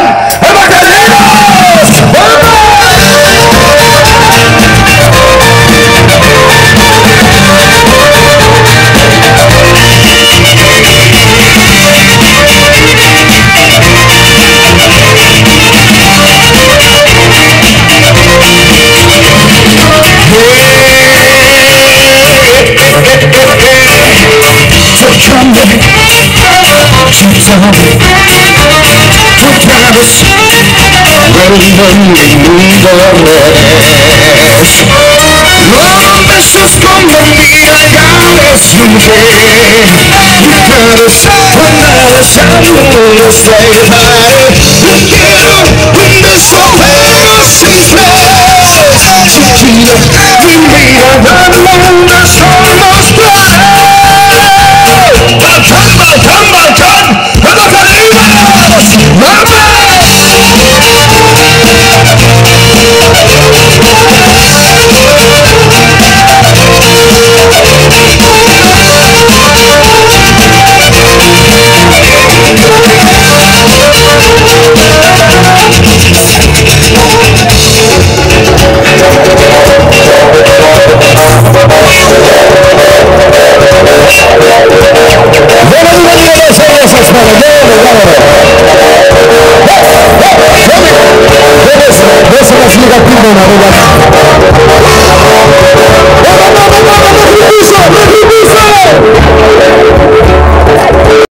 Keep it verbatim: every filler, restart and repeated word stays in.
Promesas como mira ganas nunca. Because when I was out on the side, look at when the soul sees love. Chiquita, we made a run on that's almost blood. Balkan, Balkan, Balkan, Balkan, Mama.